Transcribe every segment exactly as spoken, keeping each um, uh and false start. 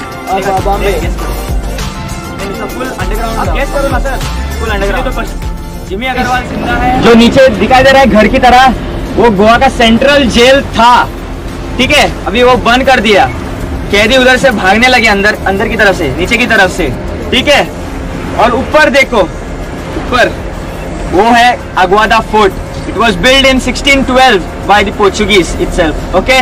Bombay full underground guess करो ना sir, full underground. Jimmy Agarwal जिंदा है। जो नीचे दिखाई दे रहा है घर की तरह, वो गोवा का सेंट्रल जेल था, ठीक है। अभी वो बंद कर दिया, कैदी उधर से भागने लगे अंदर अंदर की तरफ से, नीचे की तरफ से, ठीक है। और ऊपर देखो, ऊपर वो है Aguada fort. It was build in sixteen twelve by the Portuguese itself, okay.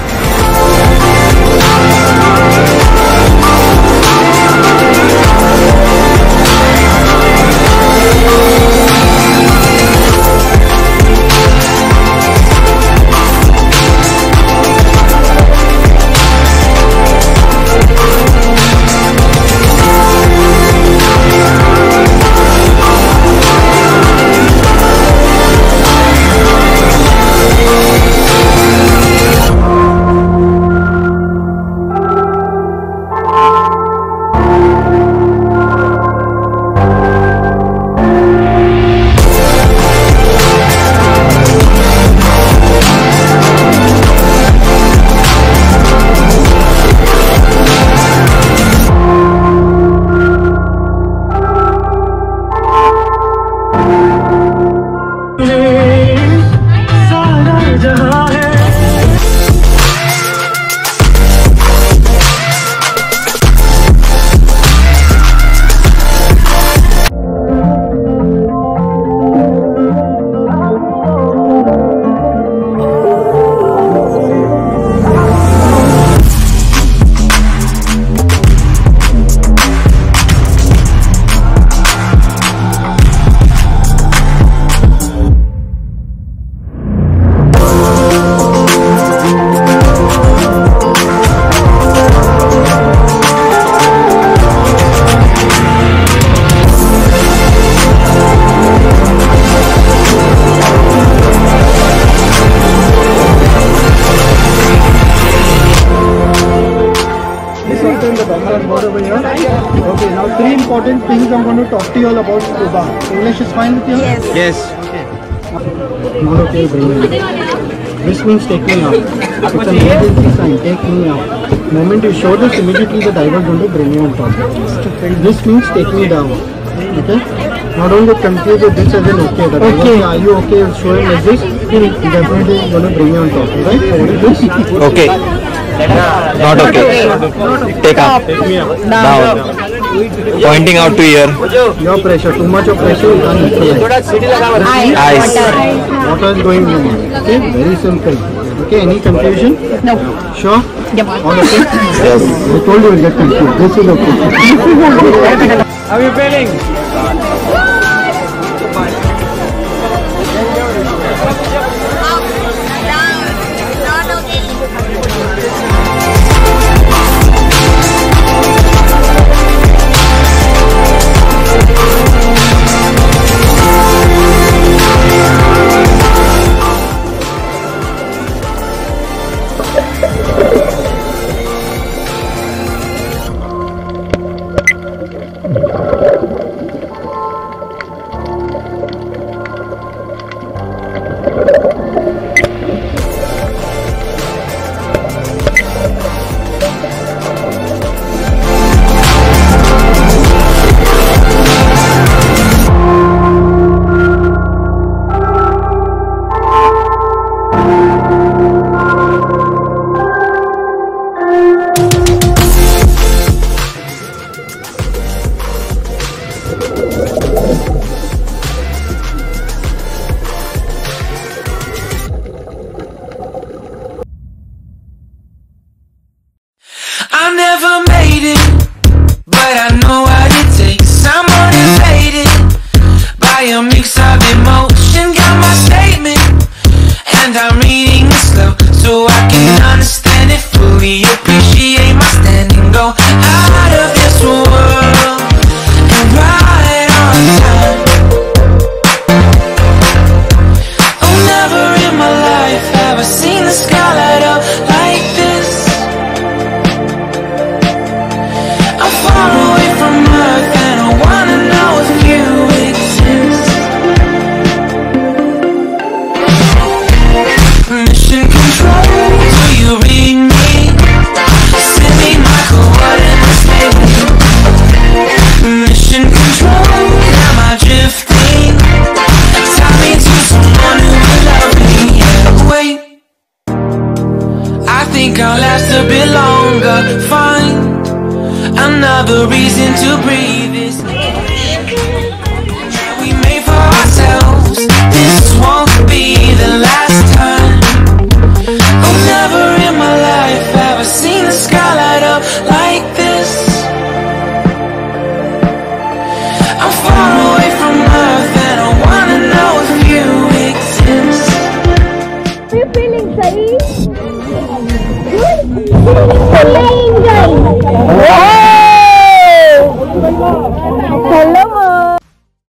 Okay, now three important things I'm going to talk to you all about Scuba. English is fine with you? Yes. Yes. Okay. Not okay, bring me. This means take me out. It's an emergency sign. Take me out. The moment you show this, immediately the diver is going to bring you on top. This means take me down. Okay? Now don't get confused with this as an okay. The diver okay. Are you okay? Show him like this. Definitely going to bring you on top. Right? So what is this? Okay. Not okay. Take up. Down. Pointing out to ear. Your pressure. Too much of pressure. You can't neutralize. Eyes. Water is going in. Okay? Very simple. Okay? Any confusion? No. Sure? Yep. All okay? Yes. I told you we'll get confused. This is okay. How are you feeling? think I'll last a bit longer. Find another reason to breathe.